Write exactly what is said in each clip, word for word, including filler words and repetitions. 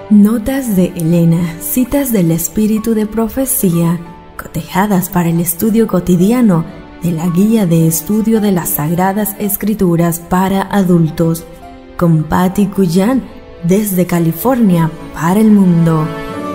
Notas de Elena, citas del espíritu de profecía, cotejadas para el estudio cotidiano de la Guía de Estudio de las Sagradas Escrituras para Adultos, con Patti Cuyan, desde California para el mundo.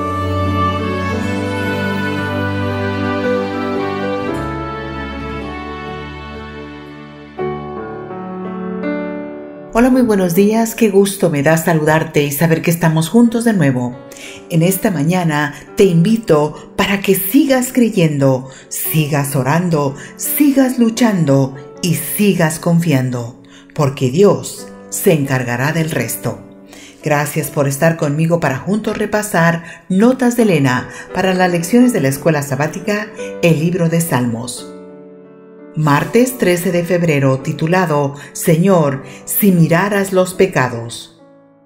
Hola, muy buenos días, qué gusto me da saludarte y saber que estamos juntos de nuevo. En esta mañana te invito para que sigas creyendo, sigas orando, sigas luchando y sigas confiando, porque Dios se encargará del resto. Gracias por estar conmigo para juntos repasar Notas de Elena para las lecciones de la Escuela Sabática, el libro de Salmos. Martes trece de febrero, titulado Señor, si miraras los pecados.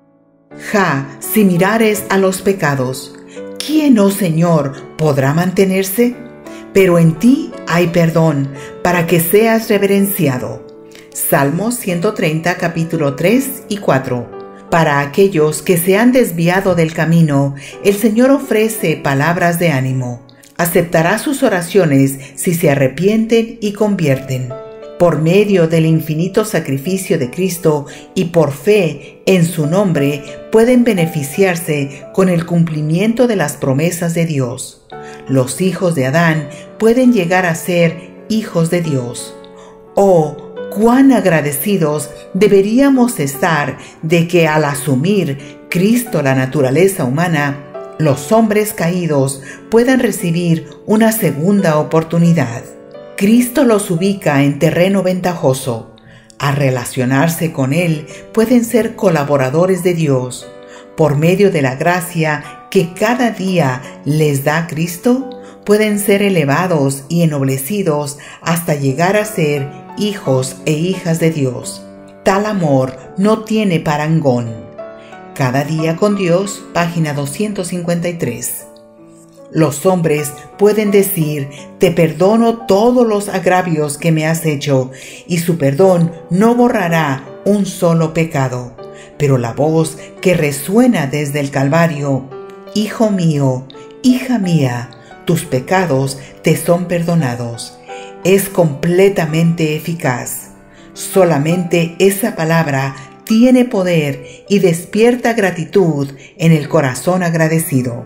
Ja, si mirares a los pecados, ¿quién, oh Señor, podrá mantenerse? Pero en ti hay perdón, para que seas reverenciado. Salmos ciento treinta, capítulo tres y cuatro. Para aquellos que se han desviado del camino, el Señor ofrece palabras de ánimo. Aceptará sus oraciones si se arrepienten y convierten. Por medio del infinito sacrificio de Cristo y por fe en su nombre, pueden beneficiarse con el cumplimiento de las promesas de Dios. Los hijos de Adán pueden llegar a ser hijos de Dios. Oh, cuán agradecidos deberíamos estar de que al asumir Cristo la naturaleza humana, los hombres caídos puedan recibir una segunda oportunidad. Cristo los ubica en terreno ventajoso. Al relacionarse con Él, pueden ser colaboradores de Dios. Por medio de la gracia que cada día les da Cristo, pueden ser elevados y ennoblecidos hasta llegar a ser hijos e hijas de Dios. Tal amor no tiene parangón. Cada día con Dios, página doscientos cincuenta y tres. Los hombres pueden decir, te perdono todos los agravios que me has hecho, y su perdón no borrará un solo pecado. Pero la voz que resuena desde el Calvario, hijo mío, hija mía, tus pecados te son perdonados, es completamente eficaz. Solamente esa palabra tiene poder y despierta gratitud en el corazón agradecido.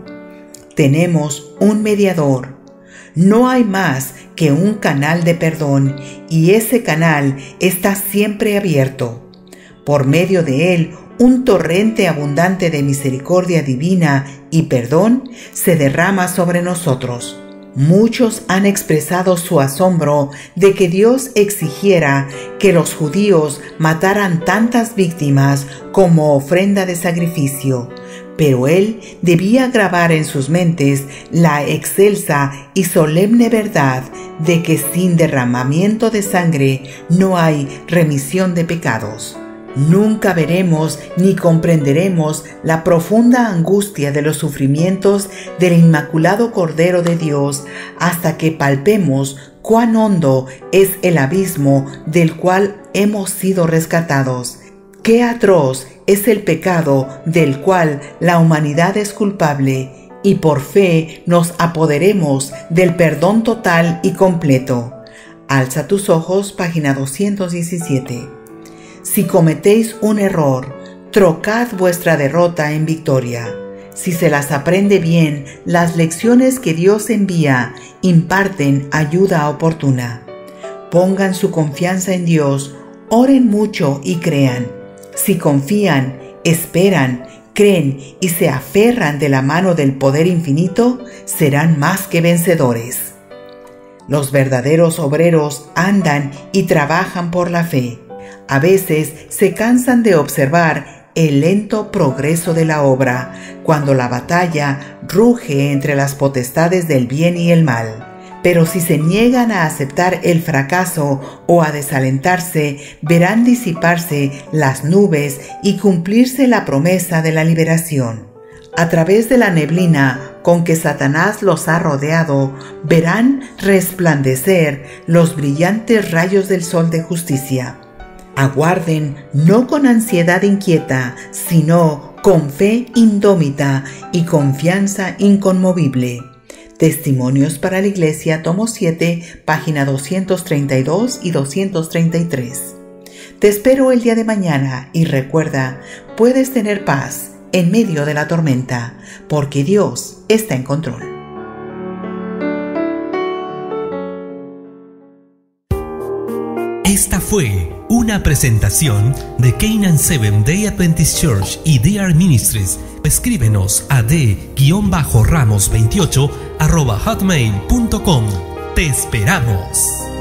Tenemos un mediador. No hay más que un canal de perdón y ese canal está siempre abierto. Por medio de él, un torrente abundante de misericordia divina y perdón se derrama sobre nosotros. Muchos han expresado su asombro de que Dios exigiera que los judíos mataran tantas víctimas como ofrenda de sacrificio, pero Él debía grabar en sus mentes la excelsa y solemne verdad de que sin derramamiento de sangre no hay remisión de pecados. Nunca veremos ni comprenderemos la profunda angustia de los sufrimientos del Inmaculado Cordero de Dios hasta que palpemos cuán hondo es el abismo del cual hemos sido rescatados. Qué atroz es el pecado del cual la humanidad es culpable, y por fe nos apoderemos del perdón total y completo. Alza tus ojos, página doscientos diecisiete. Si cometéis un error, trocad vuestra derrota en victoria. Si se las aprende bien, las lecciones que Dios envía imparten ayuda oportuna. Pongan su confianza en Dios, oren mucho y crean. Si confían, esperan, creen y se aferran de la mano del poder infinito, serán más que vencedores. Los verdaderos obreros andan y trabajan por la fe. A veces se cansan de observar el lento progreso de la obra, cuando la batalla ruge entre las potestades del bien y el mal. Pero si se niegan a aceptar el fracaso o a desalentarse, verán disiparse las nubes y cumplirse la promesa de la liberación. A través de la neblina con que Satanás los ha rodeado, verán resplandecer los brillantes rayos del sol de justicia. Aguarden no con ansiedad inquieta, sino con fe indómita y confianza inconmovible. Testimonios para la Iglesia, tomo siete, página doscientos treinta y dos y doscientos treinta y tres. Te espero el día de mañana y recuerda, puedes tener paz en medio de la tormenta, porque Dios está en control. Esta fue una presentación de Canaan Seventh Day Adventist Church y D R Ministries. Escríbenos a d ramos veintiocho arroba hotmail punto com. Te esperamos.